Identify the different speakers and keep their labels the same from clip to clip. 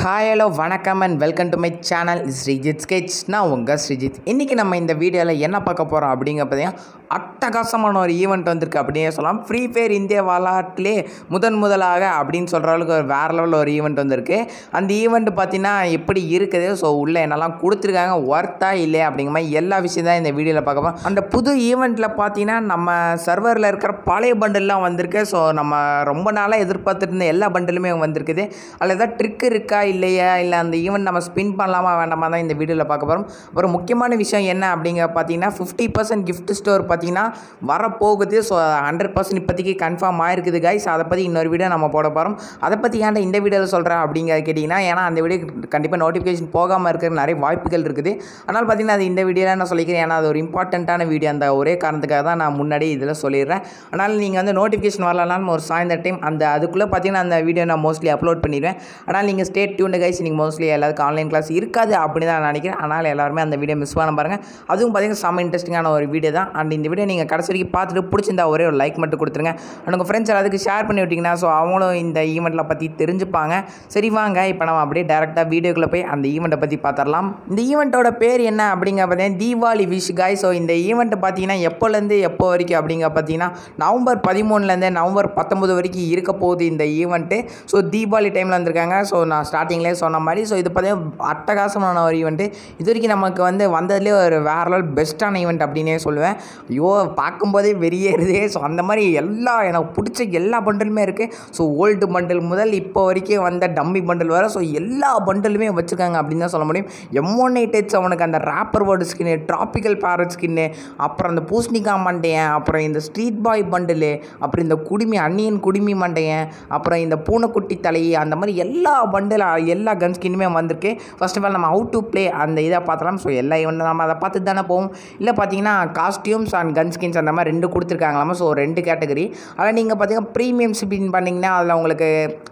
Speaker 1: Hi hello வணக்கம் and welcome to my channel Sreejith sketch. நான் உங்கள் ஸ்ரீஜித். இன்றைக்கி நம்ம இந்த வீடியோவில் என்ன பார்க்க போகிறோம் அப்படிங்க பார்த்தீங்கன்னா, அட்டகாசமான ஒரு ஈவெண்ட் வந்திருக்கு அப்படின்னே சொல்லலாம். ஃப்ரீ ஃபயர் இந்திய வரலாற்றிலே முதலாக அப்படின்னு சொல்கிற அளவுக்கு ஒரு வேறு லெவலில் ஒரு ஈவெண்ட் வந்திருக்கு. அந்த ஈவெண்ட் பார்த்தீங்கன்னா எப்படி இருக்குது, ஸோ உள்ளே என்னெல்லாம் கொடுத்துருக்காங்க, ஒர்த்தா இல்லையா அப்படிங்கிற மாதிரி எல்லா விஷயம் தான் இந்த வீடியோவில் பார்க்க போகிறோம். அந்த புது ஈவெண்ட்டில் பார்த்தீங்கன்னா நம்ம சர்வரில் இருக்கிற பழைய பண்டில்லாம் வந்திருக்கு. ஸோ நம்ம ரொம்ப நாளாக எதிர்பார்த்துட்டு இருந்த எல்லா பண்டிலுமே வந்திருக்குது. அதில் ஏதாவது ட்ரிக் இருக்கா இல்லையா, இல்லை அந்த ஈவெண்ட் நம்ம ஸ்பின் பண்ணலாமா வேண்டாமா தான் இந்த வீடியோவில் பார்க்க போகிறோம். ஒரு முக்கியமான விஷயம் என்ன அப்படிங்க பார்த்தீங்கன்னா, 50% கிஃப்ட் ஸ்டோர் பார்த்தீங்கன்னா வரப்போகுது. ஸோ 100% இப்போதைக்கு கன்ஃபார்ம் ஆயிருக்குது கைஸ். அதை பற்றி இன்னொரு வீடியோ நம்ம போட போகிறோம். அதை பற்றி ஏன்டா இந்த வீடியோவில் சொல்கிறேன் அப்படிங்கிறத கேட்டிங்கன்னா, ஏன்னா அந்த வீடியோ கண்டிப்பாக நோட்டிஃபிகேஷன் போகாமல் இருக்கிற நிறைய வாய்ப்புகள் இருக்குது. அதனால் பார்த்தீங்கன்னா அது இந்த வீடியோவில் நான் சொல்லிக்கிறேன். ஏன்னா அது ஒரு இம்பார்ட்டண்ட்டான வீடியோ. அந்த ஒரே காரணத்துக்காக தான் நான் முன்னாடி இதில் சொல்லிடுறேன். அதனால் நீங்கள் வந்து நோட்டிஃபிகேஷன் வரலனாலும் ஒரு சாயந்தர டைம் அதுக்குள்ளே பார்த்தீங்கன்னா அந்த வீடியோ நான் மோஸ்ட்லி அப்லோட் பண்ணிடுவேன். ஆனால் நீங்கள் ஸ்டேட் டியூன் கைஸ். நீங்கள் மோஸ்ட்லி எல்லாத்துக்கும் ஆன்லைன் கிளாஸ் இருக்காது அப்படின்னு தான் நினைக்கிறேன். அதனால் எல்லாருமே அந்த வீடியோ மிஸ் பண்ண பாருங்கள். அதுவும் பார்த்தீங்கன்னா செம்ம இன்ட்ரெஸ்டிங்கான ஒரு வீடியோ தான். அண்ட் இந்த வீடியோ நீங்கள் கடைசி வரைக்கும் பார்த்துட்டு பிடிச்சிருந்தா ஒரே ஒரு லைக் மட்டும் கொடுத்துருங்க. அண்ட் உங்கள் ஃப்ரெண்ட்ஸ் எல்லாத்துக்கு ஷேர் பண்ணி விட்டிங்கன்னா ஸோ அவங்களும் இந்த ஈவெண்ட்டில் பற்றி தெரிஞ்சுப்பாங்க. சரி வாங்க இப்போ நம்ம அப்படியே டேரெக்டாக வீடியோக்குள்ளே போய் அந்த ஈவெண்ட்டை பற்றி பார்த்துடலாம். இந்த ஈவெண்ட்டோட பேர் என்ன அப்படிங்க பார்த்தீங்கன்னா தீபாவளி விஷ் காய். ஸோ இந்த ஈவெண்ட் பார்த்தீங்கன்னா எப்போலேருந்து எப்போ வரைக்கும் அப்படிங்க பார்த்தீங்கன்னா நவம்பர் 13 நவம்பர் 19 வரைக்கும் இருக்க போகுது இந்த ஈவெண்ட்டு. ஸோ தீபாவளி டைமில் வந்திருக்காங்க. ஸோ நான் ஸ்டார்டிங்லேயே சொன்ன மாதிரி ஸோ இது பார்த்தீங்கன்னா அட்டகாசமான ஒரு ஈவெண்ட்டு. இது வரைக்கும் நமக்கு வந்து வந்ததுலேயே ஒரு வேற லெவல் பெஸ்ட்டான ஈவெண்ட் அப்படின்னே சொல்லுவேன். ஐயோ பார்க்கும்போதே வெறியேறுதே. ஸோ அந்த மாதிரி எனக்கு பிடிச்ச எல்லா பண்டலுமே இருக்குது. ஸோ ஓல்டு பண்டல் முதல் இப்போ வரைக்கும் வந்த டம்மி பண்டல் வர ஸோ எல்லா பண்டலுமே வச்சுருக்காங்க அப்படின்னு தான் சொல்ல முடியும். M188 அவனுக்கு அந்த ராப்பர் வேர்டு ஸ்கின்னு, ட்ராபிக்கல் பேரட் ஸ்கின்னு, அப்புறம் அந்த பூசணிக்காய் மண்டையன், அப்புறம் இந்த ஸ்ட்ரீட் பாய் பண்டலு, அப்புறம் இந்த அன்னியன் குடிமி மண்டையன், அப்புறம் இந்த பூனைக்குட்டி தலை, அந்த மாதிரி எல்லா பண்டல் எல்லா கன் ஸ்கின்னுமே வந்திருக்கு. ஃபர்ஸ்ட் ஆஃப் ஆல் நம்ம ஹவு டு ப்ளே அந்த இதை பார்த்துலாம். ஸோ எல்லா ஈவெண்ட் நம்ம அதை பார்த்து தானே போவோம். இல்லை பார்த்தீங்கன்னா காஸ்டியூம்ஸ் அண்ட் கன் ஸ்கின்ஸ் அந்த மாதிரி 2 கொடுத்துருக்காங்களாமா. So 2 category. அதில் நீங்கள் பார்த்தீங்கன்னா ப்ரீமியம் ஸ்பின் பண்ணிங்கன்னா அதில் உங்களுக்கு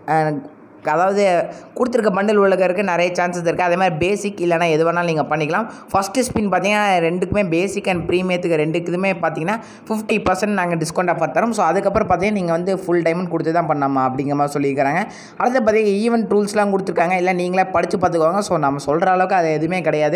Speaker 1: அதாவது கொடுத்துருக்க பண்டில் உள்ளதுக்கு நிறைய சான்சஸ் இருக்குது. அதே மாதிரி பேசிக் இல்லைனா எது வேணாலும் நீங்கள் பண்ணிக்கலாம். ஃபஸ்ட்டு ஸ்பின் பார்த்தீங்கன்னா 2க்குமே பேசிக் அண்ட் ப்ரீமியத்துக்கு 2க்குமே பார்த்தீங்கன்னா 50% நாங்கள் டிஸ்கவுண்ட் ஆஃபர் தரோம். ஸோ அதுக்கப்புறம் பார்த்தீங்கன்னா நீங்கள் வந்து ஃபுல் டைமண்ட் கொடுத்து தான் பண்ணாமா அப்படிங்கிற மாதிரி சொல்லியிருக்காங்க. அடுத்து பார்த்தீங்கன்னா ஈவெண்ட் ரூல்ஸ்லாம் கொடுத்துருக்காங்க. இல்லை நீங்களே படித்து பார்த்துக்கோங்க. ஸோ நம்ம சொல்கிற அளவுக்கு அது எதுவுமே கிடையாது.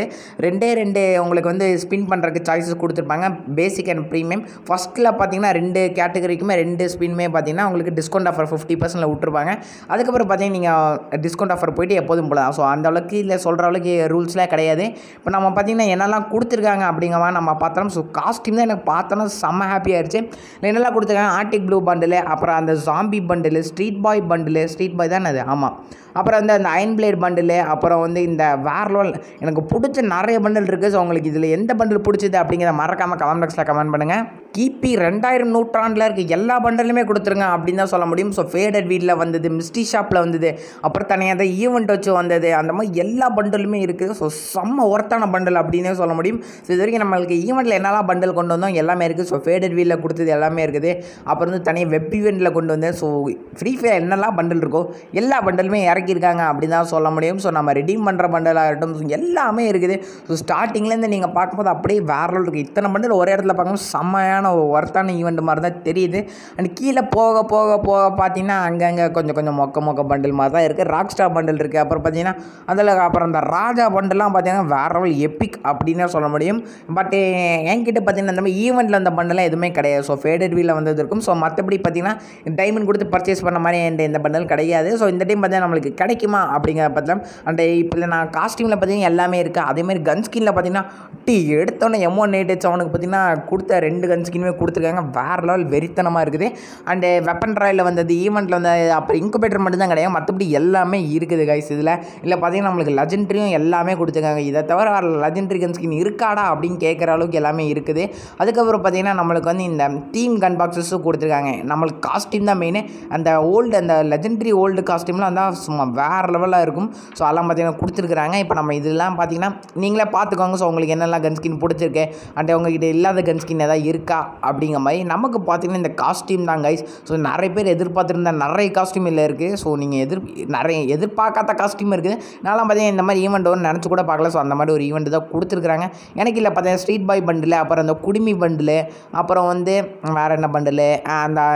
Speaker 1: 2 உங்களுக்கு வந்து ஸ்பின் பண்ணுறதுக்கு சாய்ஸஸ் கொடுத்துருப்பாங்க, பேசிக் அண்ட் ப்ரீமியம். ஃபஸ்ட்டில் பார்த்தீங்கன்னா 2 கேட்டகரிக்குமே 2 ஸ்பின்மே பார்த்தீங்கன்னா உங்களுக்கு டிஸ்கவுண்ட் ஆஃபர் 50% விட்டுருப்பாங்க. அதுக்கப்புறம் பார்த்தீங்கன்னா நீங்கள் டிஸ்கவுண்ட் ஆஃபர் போய்ட்டு எப்போதும் போகலாம். ஸோ அந்த அளவுக்கு இல்லை சொல்கிற அளவுக்கு ரூல்ஸ்லாம் கிடையாது. இப்போ நம்ம பார்த்தீங்கன்னா என்னெல்லாம் கொடுத்துருக்காங்க அப்படிங்கிற நம்ம பார்த்தோம். ஸோ காஸ்டியூம் தான் எனக்கு பார்த்தோன்னா செம்ம ஹாப்பியாக ஆயிடுச்சு. என்னெல்லாம் கொடுத்துருக்காங்க, ஆர்டிக் ப்ளூ பண்டில், அப்புறம் அந்த zombie bundle, street boy bundle, street boy தான் அது ஆமாம், அப்புறம் வந்து அந்த அயன் பிளேட் பண்டில், அப்புறம் வந்து இந்த வேர்லோல் எனக்கு பிடிச்ச நிறைய பண்டில் இருக்குது. ஸோ உங்களுக்கு இதில் எந்த பண்டில் பிடிச்சது அப்படிங்கிறத மறக்காமல் கமெண்ட் பாக்ஸில் கமெண்ட் பண்ணுங்கள். கிபி 2000 நூற்றாண்டில் இருக்க எல்லா பண்டலுமே கொடுத்துருங்க அப்படின்னு தான் சொல்ல முடியும். ஸோ ஃபேடட் வீட்டில் வந்தது, மிஸ்டி ஷாப்பில் வந்தது, அப்புறம் தனியாக தான் ஈவெண்ட் வச்சு வந்தது, அந்த மாதிரி எல்லா பண்டலுமே இருக்குது. ஸோ செம்ம ஒர்த்தான பண்டல் அப்படின்னே சொல்ல முடியும். ஸோ இது வரைக்கும் நம்மளுக்கு ஈவெண்ட்டில் என்னெல்லாம் பண்டல் கொண்டு வந்தோம் எல்லாமே இருக்குது. ஸோ ஃபேடட் வீட்டில் கொடுத்தது எல்லாமே இருக்குது. அப்புறம் வந்து தனியாக வெப் ஈவெண்ட்டில் கொண்டு வந்தேன். ஸோ ஃப்ரீ ஃபயர் என்னெல்லாம் பண்டல் இருக்கோ எல்லா பண்டலுமே இறக்கியிருக்காங்க அப்படின்னு தான் சொல்ல முடியும். ஸோ நம்ம ரெடீம் பண்ணுற பண்டலாக இருக்கட்டும் எல்லாமே இருக்குது. ஸோ ஸ்டார்டிங்லேருந்து நீங்கள் பார்க்கும்போது அப்படியே வேற லெவல் இருக்குது. இத்தனை பண்டல் ஒரே இடத்துல பார்க்கும்போது செம்மையான ஒர்த்தான ஈவெண்ட் மாதிரி தான் தெரியுது. அண்ட் கீழே போக போக போக பார்த்தீங்கன்னா அங்கங்கே கொஞ்சம் மொக்க பண்டில் மாதிரி தான் இருக்குது. ராக் ஸ்டார் பண்டில் இருக்குது. அப்புறம் பார்த்தீங்கன்னா அதில் அப்புறம் அந்த ராஜா பண்டெல்லாம் பார்த்தீங்கன்னா வேற லெவல் எப்பிக் அப்படின்னு சொல்ல முடியும். பட் என்கிட்ட பார்த்தீங்கன்னா இந்த மாதிரி ஈவெண்ட்டில் அந்த பண்டெல்லாம் எதுவுமே கிடையாது. ஸோ ஃபேடட் வீலில் வந்தது இருக்கும். ஸோ மற்றபடி பார்த்தீங்கன்னா டைமண்ட் கொடுத்து பர்ச்சேஸ் பண்ண மாதிரி எந்த பண்டல் கிடையாது. ஸோ இந்த டைம் பார்த்தீங்கன்னா நம்மளுக்கு கிடைக்குமா அப்படிங்கிற பார்த்தலாம். அண்ட் இப்போ நான் காஸ்டியூமில் பார்த்தீங்கன்னா எல்லாமே இருக்குது. அதேமாதிரி கன் ஸ்கின்னில் பார்த்தீங்கன்னா எடுத்தோன்னே M188 அவனுக்கு பார்த்தீங்கன்னா கொடுத்த 2 கன் ஸ்கின்னுமே கொடுத்துருக்காங்க. வேறு லெவல் வெறித்தனமாக இருக்குது. அண்டு வெப்பன் ராயில் வந்தது, ஈவெண்ட்டில் வந்து அப்புறம் இன்குபேட்டர் மட்டும் தான் கிடையாது, மற்றபடி எல்லாமே இருக்குது கைஸ் இதில். இல்லை பார்த்தீங்கன்னா நம்மளுக்கு லெஜெண்ட்ரியும் எல்லாமே கொடுத்துருக்காங்க. இதை தவிர லெஜெண்ட்ரி கன் ஸ்கின் இருக்காடா அப்படின்னு கேட்குற அளவுக்கு எல்லாமே இருக்குது. அதுக்கப்புறம் பார்த்தீங்கன்னா நம்மளுக்கு வந்து இந்த டீம் கன் பாக்ஸஸும் கொடுத்துருக்காங்க. நம்மளுக்கு காஸ்டியூம் தான் மெயின். அந்த லெஜெண்ட்ரி ஓல்டு காஸ்டியூம்லாம் தான் சும்மா வேறு லெவலாக இருக்கும். ஸோ அதெல்லாம் பார்த்தீங்கன்னா கொடுத்துருக்குறாங்க. இப்போ நம்ம இதெல்லாம் பார்த்தீங்கன்னா நீங்களே பார்த்துக்கோங்க. ஸோ உங்களுக்கு என்னெல்லாம் கன் ஸ்கின் பிடிச்சிருக்கு அண்ட் உங்ககிட்ட இல்லாத கன் ஸ்கின் எதாவது இருக்கா அப்படிங்கிற மாதிரி நமக்கு பார்த்தீங்கன்னா இந்த காஸ்டியூம் தான் கைஸ். ஸோ நிறைய பேர் எதிர்பார்த்துருந்தா நிறைய காஸ்டியூம் இல்லை இருக்குது. ஸோ நீங்கள் நிறைய எதிர்பார்க்காத காஸ்டியூம் இருக்குது. நான்லாம் பார்த்தீங்கன்னா இந்த மாதிரி ஈவெண்ட் ஒன்று நினச்சி கூட பார்க்கல. ஸோ அந்த மாதிரி ஒரு ஈவெண்ட் தான் கொடுத்துருக்குறாங்க. எனக்கு இல்லை பார்த்தீங்கன்னா ஸ்ட்ரீட் பாய் பண்டில், அப்புறம் அந்த குடிமி பண்டில், அப்புறம் வந்து வேறு என்ன பண்டில், அந்த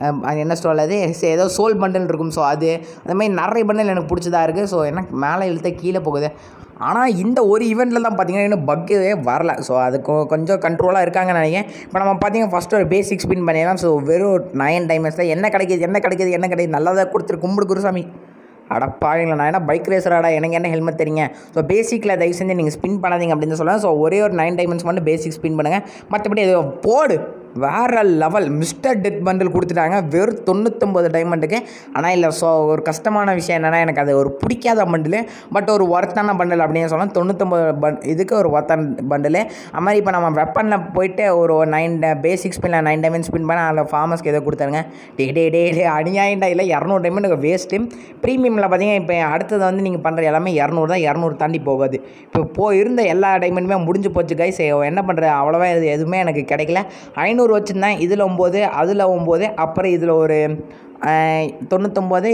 Speaker 1: என்ன சொல்கிறது ஏதோ சோல் பண்டில் இருக்கும். ஸோ அது மாதிரி நிறைய பண்டில் எனக்கு பிடிச்சதா இருக்குது. ஸோ எனக்கு மேலே இழுத்த கீழே போகுது. ஆனால் இந்த ஒரு ஈவெண்ட்டில் தான் பார்த்தீங்கன்னா இன்னும் பக்கே வரல. ஸோ அது கொஞ்சம் கண்ட்ரோலாக இருக்காங்கன்னு நினைக்கிறேன். இப்போ நம்ம பார்த்தீங்கன்னா ஃபஸ்ட்டு ஒரு பேசிக் ஸ்பின் பண்ணிடலாம். ஸோ வெறும் 9 டைமண்ட்ஸில் என்ன கிடைக்கிது நல்லா தான் கொடுத்துரு கும்பிடு குருசாமி. அடப்பாவீங்களா, நான் என்ன பைக் ரேசராடா, எனக்கு என்ன ஹெல்மெட் தெரியுங்க. ஸோ பேசிக்கில் தயவு செஞ்சு நீங்கள் ஸ்பின் பண்ணாதீங்க அப்படின்னு சொல்லுவேன். ஸோ ஒரே ஒரு 9 டைமண்ட்ஸ் மட்டும் பேசிக் ஸ்பின் பண்ணுங்கள். மற்றபடி அது போடு வேறு லெவல் மிஸ்டர் டெத் பண்டில் கொடுத்துட்டாங்க வெறும் 99 டைமண்டுக்கு. ஆனால் இல்லை, ஸோ ஒரு கஷ்டமான விஷயம் என்னென்னா எனக்கு அது ஒரு பிடிக்காத பண்டில், பட் ஒரு ஒர்த்தான பண்டில் அப்படின்னு சொல்லலாம். 99 இதுக்கு ஒரு ஒர்த்தான பண்டில். அது மாதிரி இப்போ நம்ம வெப்பனில் போயிட்டு ஒரு 9 பேசிக் ஸ்பின்னில் 9 டைமண்ட் ஸ்பின் பண்ண அதில் ஃபார்மஸ்க்கு எதோ கொடுத்தாருங்க. டே அநியாயண்டா இல்லை 200 டைமண்டுக்கு வேஸ்ட்டு. ப்ரீமியமில் பார்த்தீங்கன்னா இப்போ அடுத்தது வந்து நீங்கள் பண்ணுற எல்லாமே 200 தான், 200 தாண்டி போகாது. இப்போ இருந்த எல்லா டைமண்டுமே முடிஞ்சு போச்சு கைஸ். என்ன பண்ணுறது, அவ்வளோவா எதுவுமே எனக்கு கிடைக்கல. 500 வச்சுருந்தேன், இதில் 9 அதில் 9 அப்புறம் இதில் ஒரு 99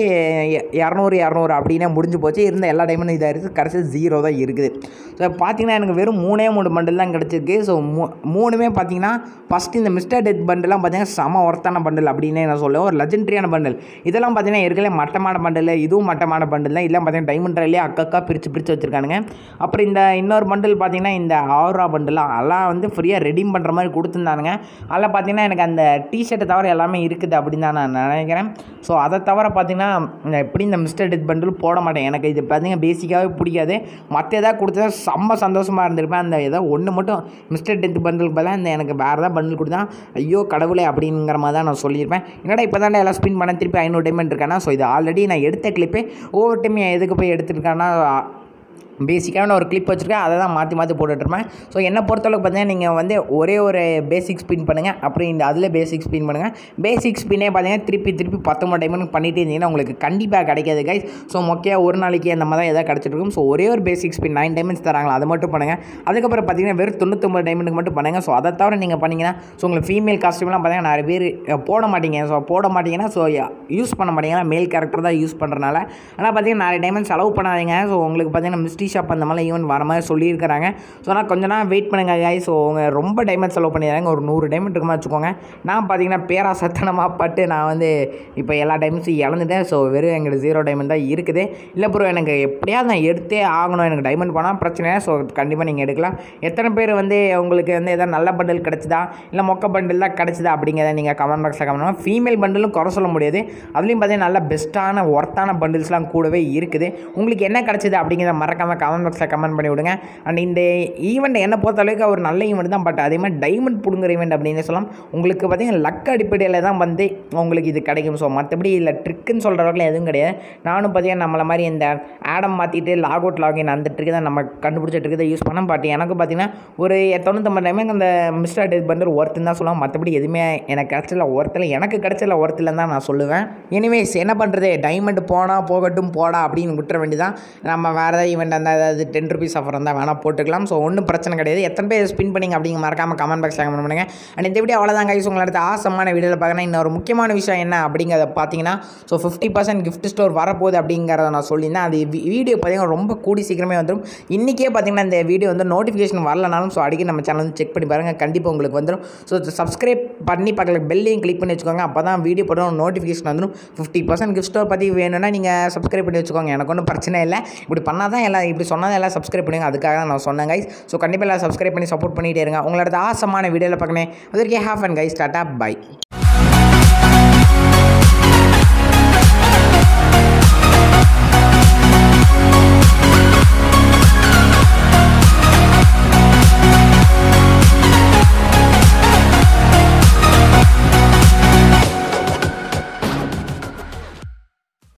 Speaker 1: 200 அப்படின்னா முடிஞ்சு போச்சு. இருந்த எல்லா டைமண்டும் இதாக இருக்குது. கடைசி 0 தான் இருக்குது. ஸோ பார்த்தீங்கன்னா எனக்கு வெறும் 3 பண்டில் தான் கிடச்சிருக்கு. ஸோ 3மே பார்த்தீங்கன்னா ஃபஸ்ட்டு இந்த மிஸ்டர் டெத் பண்டிலாம் பார்த்தீங்கன்னா செம ஒர்த்தான பண்டில் அப்படின்னு நான் சொல்லுவேன். ஒரு லெஜெண்டரியான பண்டில். இதெல்லாம் பார்த்தீங்கன்னா இருக்கலே மட்டமான பண்டில், இதுவும் மட்டமான பண்டில் தான். இதெல்லாம் பார்த்தீங்கன்னா டைமண்ட் ரயிலே அக்கா பிரித்து வச்சுருக்கானுங்க. அப்புறம் இந்த இன்னொரு பண்டில் பார்த்தீங்கன்னா இந்த ஆர்ரா பண்டில் அதெல்லாம் வந்து ஃப்ரீயாக ரெடீம் பண்ணுற மாதிரி கொடுத்துருந்தானுங்க. அதில் பார்த்தீங்கன்னா எனக்கு அந்த டிஷர்ட்டை தவிர எல்லாமே இருக்குது அப்படின்னு தான் நான் நினைக்கிறேன். ஸோ அதை தவிர பார்த்தீங்கன்னா எப்படி இந்த மிஸ்டர் டெத் பண்டில் போட மாட்டேன். எனக்கு இது பார்த்தீங்கன்னா பேசிக்காகவே பிடிக்காது. மற்ற எதாவது கொடுத்தா செம்ம சந்தோஷமாக இருந்திருப்பேன். அந்த ஏதோ ஒன்று மட்டும் மிஸ்டர் டெத் பண்டிலுக்கு பதிலாக இந்த எனக்கு வேறு ஏதாவது பண்டில் கொடுத்தா ஐயோ கடவுளே அப்படிங்கிற மாதிரி தான் நான் சொல்லியிருப்பேன். என்னடா இப்போ தான் எல்லாம் ஸ்பின் பண்ண திருப்பி 500 டைமண்ட் இருக்கானா. ஸோ இது ஆல்ரெடி நான் எடுத்த கிளிப்பே ஒவ்வொரு டைம் எதுக்கு போய் எடுத்துருக்கான்னா பேசிக்கான ஒரு கிளிப் வச்சுருக்கேன், அதை தான் மாற்றி போட்டுட்ருப்பேன். ஸோ என்னை பொறுத்தளவுக்கு பார்த்தீங்கன்னா நீங்கள் வந்து ஒரே ஒரு பேசிக் ஸ்பின் பண்ணுங்கள். அப்புறம் இந்த அதில் பேசிக் ஸ்பின் பண்ணுங்கள். பேசிக் ஸ்பின்னே பார்த்தீங்கன்னா திருப்பி 19 டைமண்ட் பண்ணிகிட்டே இருந்தீங்கன்னா உங்களுக்கு கண்டிப்பாக கிடைக்காது கைஸ். ஸோ மொக்கையாக ஒரு நாளைக்கு அந்த மாதிரி தான் எதாவது கிடச்சிருக்கும். ஸோ ஒரே ஒரு பேசிக் ஸ்பின் 9 டைமண்ட்ஸ் தராங்களா, அதை மட்டும் பண்ணுங்கள். அதுக்கப்புறம் பார்த்தீங்கன்னா வெறும் 99 டைமண்டுக்கு மட்டும் பண்ணுங்கள். ஸோ அதை தவிர நீங்கள் பண்ணிங்கன்னா ஸோ உங்களுக்கு ஃபீமேல் காஸ்ட்யூம்லாம் பார்த்தீங்கன்னா நிறைய பேர் போட மாட்டீங்க. ஸோ ஸோ யூஸ் பண்ண மாட்டீங்கன்னா மேல் கேரக்டர் தான் யூஸ் பண்ணுறனால. ஆனால் பார்த்தீங்கன்னா நிறைய டைமண்ட் செலவு பண்ணாதீங்க. ஸோ உங்களுக்கு பார்த்தீங்கன்னா மிஸ்ட்ரி ஷாப் அந்த மாதிரி ஈவெண்ட் வர மாதிரி சொல்லியிருக்கிறாங்க. ஸோ ஆனால் கொஞ்ச நாள் வெயிட் பண்ணுங்க guys. ஸோ அவங்க ரொம்ப டைமண்ட் செலவு பண்ணிடுறாங்க. ஒரு 100 டைமண்ட் இருக்குமா வச்சுக்கோங்க. நான் பார்த்தீங்கன்னா பேராசத்தனமாக பட்டு நான் வந்து இப்போ எல்லா டைமண்ட்ஸும் இழந்துட்டேன். ஸோ வெறும் எங்களுக்கு 0 டைமண்ட் தான் இருக்குது. இல்லை ப்ரோ எனக்கு எப்படியாவது நான் எடுத்தே ஆகணும், எனக்கு டைமண்ட் போனால் பிரச்சனை. ஸோ கண்டிப்பாக நீங்கள் எடுக்கலாம். எத்தனை பேர் வந்து உங்களுக்கு வந்து எதாவது நல்ல பண்டில் கிடச்சிதா இல்லை மொக்க பண்டில் தான் கிடச்சிதா அப்படிங்கிறத நீங்கள் கமெண்ட் பாக்ஸில் கமெண்ட் பண்ணுங்கள். ஃபீமேல் பண்டிலும் குறை சொல்ல முடியாது. அதுலேயும் பார்த்தீங்கன்னா நல்ல பெஸ்ட்டான ஒர்த்தான பண்டில்ஸ்லாம் கூடவே இருக்குது. உங்களுக்கு என்ன கிடச்சிது அப்படிங்கிறத மறக்காமல் கமெண்ட் பாக்ஸில் கமெண்ட் பண்ணி விடுங்க. அண்ட் இந்த ஈவெண்ட் என்ன பொறுத்தளவுக்கு ஒரு நல்ல ஈவெண்ட் தான். பட் அதே மாதிரி டைமண்ட் பிடுங்குற ஈவெண்ட் அப்படின்னு சொல்லலாம். உங்களுக்கு பார்த்தீங்கன்னா லக் அடிப்படையில் தான் வந்து உங்களுக்கு இது கிடைக்கும். ஸோ மற்றபடி இல்லை ட்ரிக்குன்னு சொல்கிற வரைக்கும் எதுவும் கிடையாது. நானும் பார்த்தீங்கன்னா நம்மளை மாதிரி இந்த ஆடம் மாற்றிட்டு லாக் அவுட் லாகின் அந்த ட்ரிக்கு தான் நம்ம கண்டுபிடிச்ச ட்ரிக்கு தான் யூஸ் பண்ணோம். பட் எனக்கு பார்த்தீங்கன்னா ஒரு 99 டைமுக்கு அந்த மிஸ்டர் டெத் பண்டில் ஒர்த்துன்னு தான் சொல்லலாம். மற்றபடி எதுவுமே எனக்கு கிடச்சல ஒர்த்தில், எனக்கு கிடச்சல ஒர்த்தில் தான் நான் சொல்லுவேன். எனிவேஸ் என்ன பண்ணுறது, டைமண்ட் போனால் போகட்டும் போடா அப்படின்னு விட்டுற வேண்டியதான். நம்ம வேறு ஏதாவது ஈவெண்ட் அந்த ஏதாவது 10 ருபீஸ் ஆஃபர் இருந்தால் வேணால் போட்டுக்கலாம். ஸோ ஒன்றும் பிரச்சனை கிடையாது. எத்தனை பேர் ஸ்பின் பண்ணிங்க அப்படிங்க மறக்காமல் கமெண்ட் பாக்ஸில் கமெண்ட் பண்ணுங்கள். அண்ட் இந்த வீடியோ அவ்வளோதான் கைஸ். உங்களை அடுத்த ஆசமான வீடியோவில் பார்க்கணும். இன்னொரு முக்கியமான விஷயம் என்ன அப்படிங்கிறத பார்த்தீங்கன்னா ஸோ 50% கிஃப்ட் ஸ்டோர் வரப்போகுது அப்படிங்கிறத நான் சொல்லியிருந்தேன். அது வீடியோ பார்த்தீங்கன்னா ரொம்ப கூடி சீக்கிரமே வந்துடும். இன்றைக்கே பார்த்தீங்கன்னா இந்த வீடியோ வந்து நோட்டிஃபிகேஷன் வரலனாலும் ஸோ அடிக்கடி நம்ம சேனல் வந்து செக் பண்ணி பாருங்கள், கண்டிப்பாக உங்களுக்கு வந்துடும். ஸோ சப்ஸ்கிரைப் பண்ணி பக்கத்தில் பெல்லையும் கிளிக் பண்ணி வச்சுக்கோங்க. அப்போ தான் வீடியோ போட நோட்டிஃபிகேஷன் வந்துடும். 50% கிஃப்ட் ஸ்டோர் பற்றி வேணும்னா நீங்கள் சப்ஸ்கிரைப் பண்ணி வச்சுக்கோங்க. எனக்கு ஒன்றும் பிரச்சனை இல்லை. இப்படி பண்ணால் தான் எல்லாம் இப்படி சொன்னால் எல்லாம் சப்ஸ்கிரைப் பண்ணுங்க. அதுக்காக தான் நான் சொன்னேன் கைஸ். ஸோ கண்டிப்பாக எல்லாம் சப்ஸ்கிரைப் பண்ணி சப்போர்ட் பண்ணிகிட்டே இருங்க. உங்களோட ஆசமான வீடியோவில் பார்க்கணும். அதற்கு have fun guys. Tata by.